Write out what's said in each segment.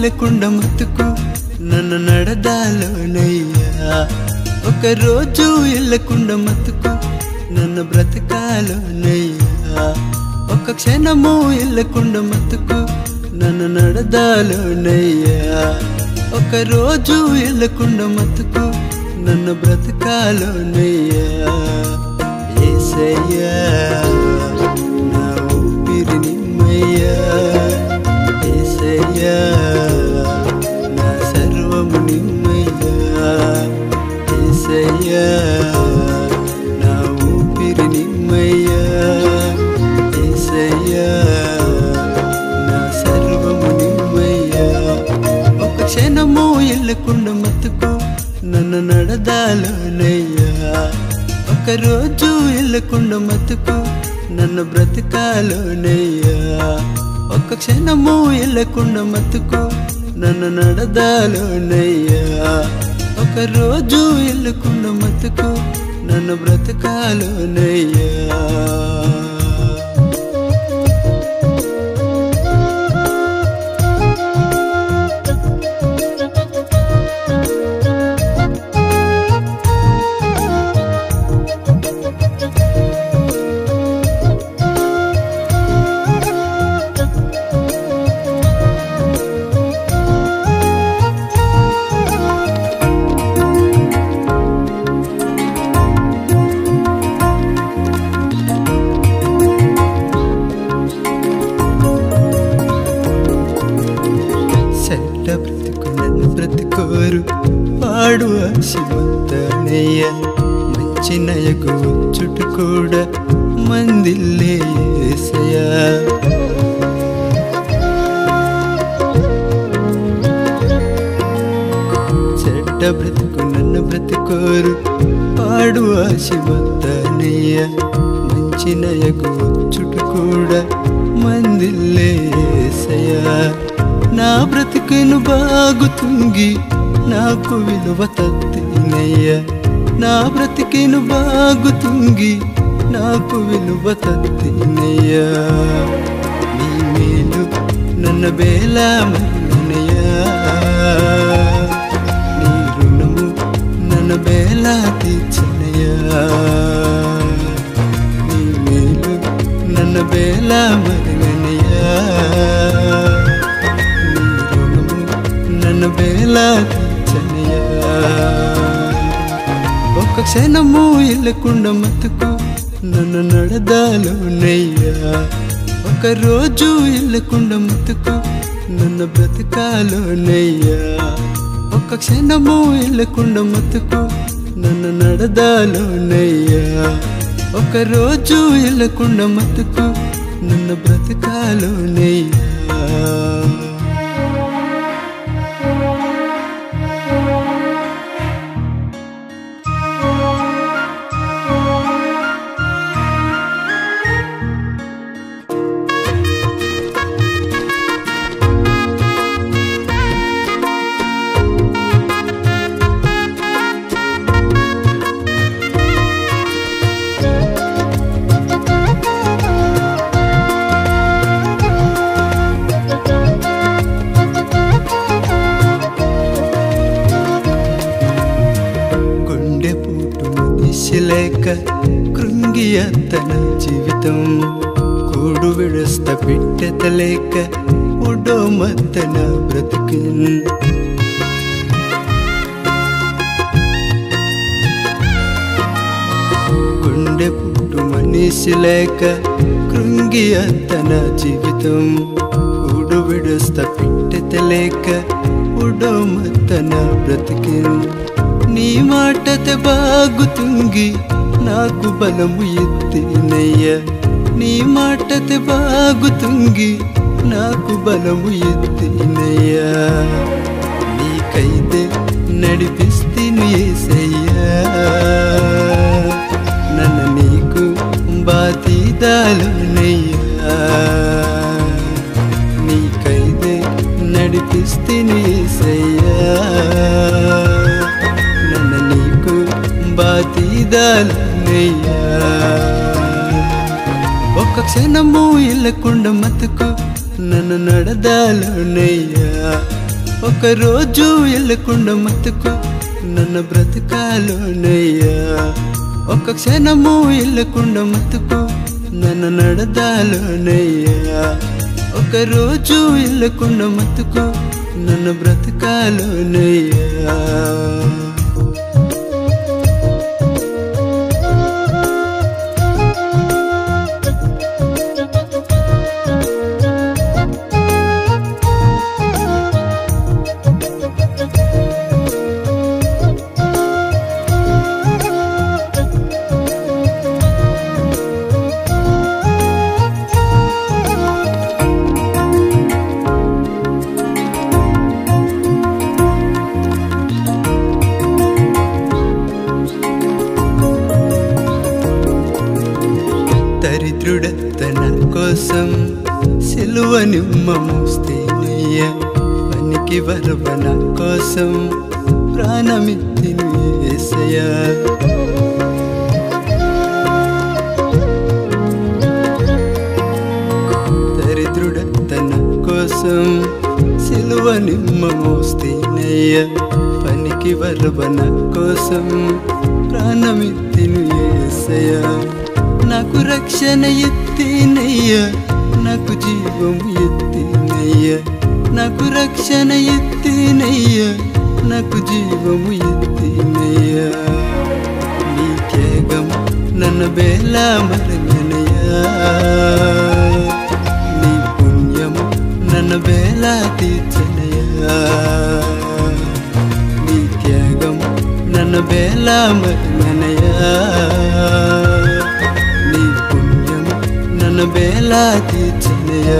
ఇల్లకుండా మత్తుకు నన్ను నడదాలోనయ్యా ఒక రోజు ఇల్లకుండా మత్తుకు నన్ను బ్రతకాలోనయ్యా ఒక క్షణము ఇల్లకుండా మత్తుకు నన్ను నడదాలోనయ్యా ఒక రోజు ఇల్లకుండా మత్తుకు నన్ను బ్రతకాలోనయ్యా యేసయ్యా నా ఊపిరి నిమ్మయ్యా యేసయ్యా నా సర్వము నిమ్మయ్యా యేసయ్యా నా ఊపిరి నిమ్మయ్యా యేసయ్యా నా సర్వము నిమ్మయ్యా ఒక క్షణము ఇల్లకుండా మత్తుకు నన్ను నడదాలోనయ్యా ఒక రోజు ఇల్లకుండా మత్తుకు నన్ను బ్రతకాలోనయ్యా ఒక క్షణము ఇల్లకుండా మత్తుకు నన్ను నడదాలోనయ్యా ఒక రోజు ఇల్లకుండా మత్తుకు నన్ను బ్రతకాలోనయ్యా బ్రతుకు నన్ను బ్రతుకోరు పాడు ఆశివంతనయ్య మంచి నయగు చుట్టు కూడా మందిల్లే యేసయ్యా చెడ్డ బ్రతుకు నన్ను బ్రతుకోరు పాడు ఆశివంతనయ్య మంచి నయగు చుట్టు కూడా మందిల్లే యేసయ్యా నా బ్రతుకును బాగుతుంగి నాకు విలువ తత్తినయ్యా నా బ్రతుకును బాగుతుంగి నాకు విలువ తత్తినయ్యా నీ మేలు నన్ను బేలామయ్యా నీ రుణము నన్ను బేలా తీర్చనయ్యా నీ మేలు నన్ను బేలామయ్యా నన్ను బేలా తీర్చనయ్యా ఒక క్షణము ఇల్లకుండా మత్తుకు నన్ను నడదాలోనయ్యా ఒక రోజు ఇల్లకుండా మత్తుకు నన్ను బ్రతకాలోనయ్యా ఒక క్షణము ఇల్లకుండా మత్తుకు నన్ను నడదాలోనయ్యా ఒక రోజు ఇల్లకుండా మత్తుకు నన్ను బ్రతకాలోనయ్యా లేక కృంగి అతన జీవితం కూడు విడస్త పిట్టెతలేక ఉడోమత్తన బ్రతుకు గుండె పుట్టు మనిషి లేక కృంగి అతన జీవితం కూడు విడస్త పిట్టెతలేక ఉడోమత్తన బ్రతుకు నీ మాటతే బాగుతుంగి నాకు బలము ఎత్తినయ్యా నీ మాటతే బాగుతుంగి నాకు బలము ఎత్తినయ్యా నీకైతే నడిపిస్తేను యేసయ్యా నన్ను నీకు బాతీదాలోనయ్యా నీకైతే నడిపిస్తేను యేసయ్యా బాతీదాలోనయ్యా ఒక క్షణము ఇల్లకుండా మత్తుకు నన్ను నడదాలోనయ్యా ఒక రోజు వెళ్ళకుండా మత్తుకు నన్ను బ్రతకాలోనయ్యా ఒక క్షణము వెళ్ళకుండా మత్తుకు నన్ను నడదాలోనయ్యా ఒక రోజు వెళ్ళకుండా మత్తుకు నన్ను బ్రతకాలోనయ్యా దరిద్రుడతన కోసం సిలువని మోస్తేనయ్యా పనికి వరవన కోసం ప్రాణమిత్తిని యేసయ్యా దరిద్రుడతన కోసం సిలువని మోస్తేనయ్యా పనికి వరవన కోసం ప్రాణమిత్తిని యేసయ్యా నాకు రక్షణ ఎత్తినయ్యా నాకు జీవం ఎత్తినయ్యా నాకు రక్షణ ఎత్తినయ్యా నాకు జీవము ఎత్తినయ్యా నీకేగం నన్ను బేలా మరగనయ్యా నీ పుణ్యము నన్ను బేలా తీర్చనయ్యా నీకేగం నన్ను బేలా మరగనయ్యా బేలా తీర్చనయ్యా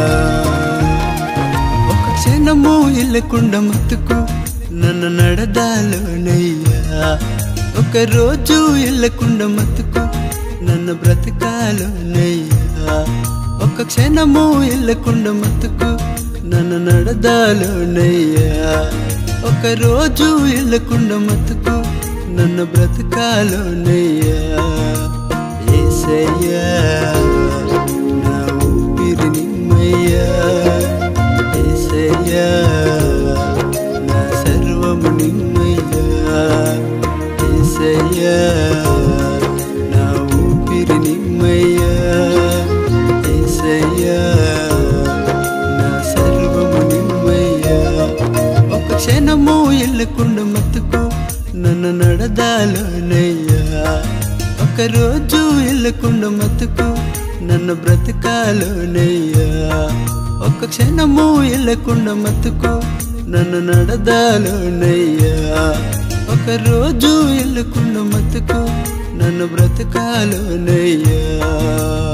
ఒక క్షణము వెళ్ళకుండా మత్తుకు నన్ను నడదాలోనయ్యా ఒక రోజు వెళ్ళకుండా మత్తుకు నన్ను బ్రతకాలోనయ్యా ఒక క్షణము వెళ్ళకుండా మత్తుకు నన్ను నడదాలోనయ్యా ఒక రోజు వెళ్ళకుండా మత్తుకు నన్ను బ్రతకాలోనయ్యా యేసయ్యా నా ఊపిరి నిమ్మయ్యా యేసయ్యా నా సర్వము నిమ్మయ్యా యేసయ్యా నా ఊపిరి నిమ్మయ్యా యేసయ్యా నా సర్వము నిమ్మయ్యా ఒక క్షణము వెళ్ళకుండా మత్తుకు నన్ను నడదాలోనయ్యా ఒక రోజు వెళ్ళకుండా మత్తుకు నన్ను బ్రతకాలోనయ్యా ఒక క్షణము వెళ్ళకుండా మత్తుకు నన్ను నడదాలోనయ్యా ఒక రోజు వెళ్ళకుండా మత్తుకు నన్ను బ్రతకాలోనయ్యా